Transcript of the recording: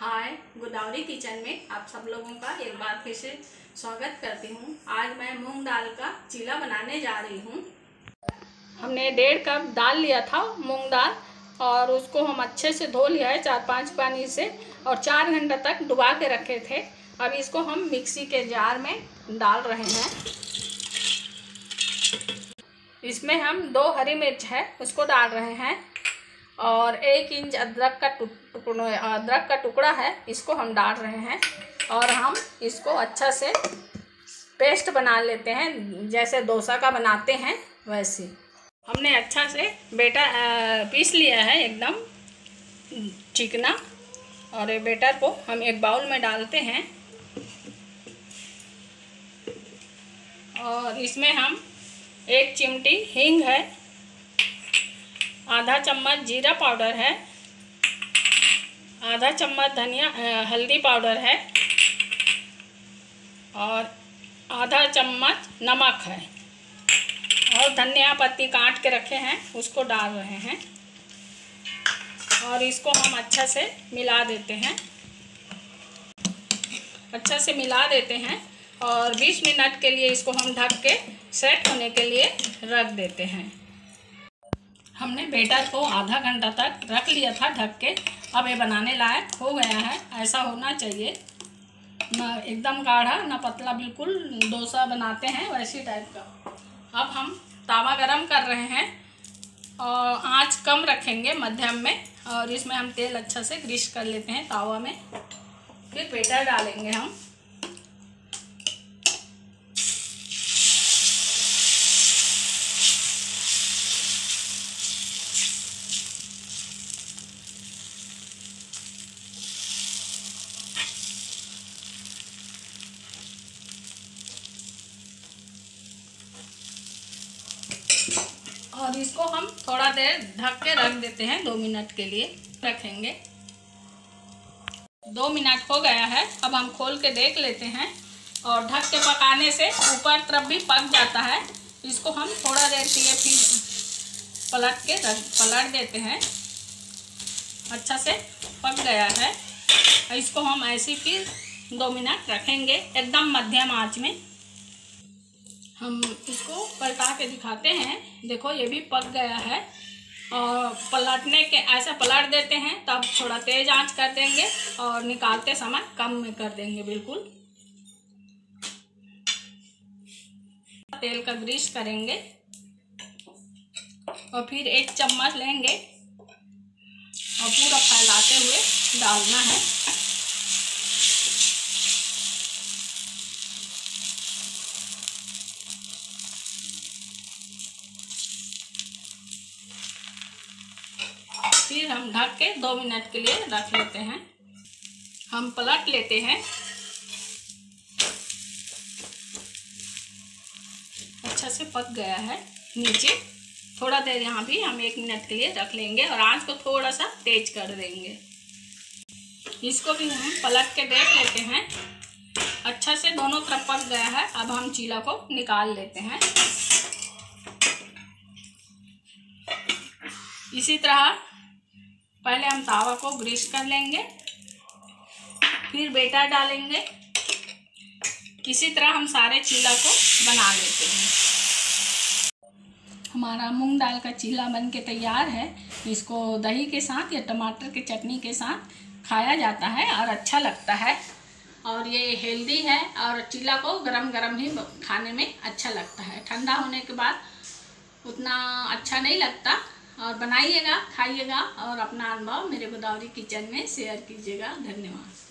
हाय, Godavari kitchen में आप सब लोगों का एक बार फिर से स्वागत करती हूँ। आज मैं मूंग दाल का चीला बनाने जा रही हूँ। हमने 1.5 कप दाल लिया था, मूंग दाल, और उसको हम अच्छे से धो लिया है 4-5 पानी से और 4 घंटे तक डुबा के रखे थे। अब इसको हम मिक्सी के जार में डाल रहे हैं। इसमें हम 2 हरी मिर्च है उसको डाल रहे हैं और 1 इंच अदरक का टुकड़ा है, इसको हम डाल रहे हैं और हम इसको अच्छा से पेस्ट बना लेते हैं, जैसे डोसा का बनाते हैं वैसे। हमने अच्छा से पीस लिया है एकदम चिकना, और ये बेटर को हम एक बाउल में डालते हैं और इसमें हम 1 चिमटी हींग है, आधा चम्मच जीरा पाउडर है, आधा चम्मच हल्दी पाउडर है और आधा चम्मच नमक है और धनिया पत्ती काट के रखे हैं उसको डाल रहे हैं और इसको हम अच्छा से मिला देते हैं। अच्छा से मिला देते हैं और 20 मिनट के लिए इसको हम ढक के सेट होने के लिए रख देते हैं। हमने बेटर को आधा घंटा तक रख लिया था ढक के। अब ये बनाने लायक हो गया है। ऐसा होना चाहिए, ना एकदम गाढ़ा ना पतला, बिल्कुल डोसा बनाते हैं वैसी टाइप का। अब हम तवा गरम कर रहे हैं और आंच कम रखेंगे, मध्यम में, और इसमें हम तेल अच्छा से ग्रीस कर लेते हैं तवा में। फिर बेटर डालेंगे हम। और इसको हम थोड़ा देर ढक के रख देते हैं, 2 मिनट के लिए रखेंगे। 2 मिनट हो गया है। अब हम खोल के देख लेते हैं और ढक के पकाने से ऊपर तरफ भी पक जाता है। इसको हम थोड़ा देर के लिए फिर पलट देते हैं। अच्छा से पक गया है। इसको हम ऐसे फिर 2 मिनट रखेंगे एकदम मध्यम आंच में। हम इसको पलटा के दिखाते हैं। देखो ये भी पक गया है। और पलटने के ऐसा पलट देते हैं, तब थोड़ा तेज आंच कर देंगे और निकालते समय कम में कर देंगे बिल्कुल। तेल का ग्रीस करेंगे और फिर 1 चम्मच लेंगे और पूरा फैलाते हुए डालना है। फिर हम ढक के 2 मिनट के लिए रख लेते हैं। हम पलट लेते हैं। अच्छा से पक गया है नीचे। थोड़ा देर यहाँ भी हम 1 मिनट के लिए रख लेंगे और आंच को थोड़ा सा तेज कर देंगे। इसको भी हम पलट के देख लेते हैं। अच्छा से दोनों तरफ पक गया है। अब हम चीला को निकाल लेते हैं। इसी तरह पहले हम तावा को ग्रीस कर लेंगे, फिर बेटर डालेंगे। इसी तरह हम सारे चीला को बना लेते हैं। हमारा मूंग दाल का चीला बन के तैयार है। इसको दही के साथ या टमाटर की चटनी के साथ खाया जाता है और अच्छा लगता है। और ये हेल्दी है और चीला को गरम गरम ही खाने में अच्छा लगता है। ठंडा होने के बाद उतना अच्छा नहीं लगता। और बनाइएगा, खाइएगा और अपना अनुभव मेरे गोदावरी किचन में शेयर कीजिएगा। धन्यवाद।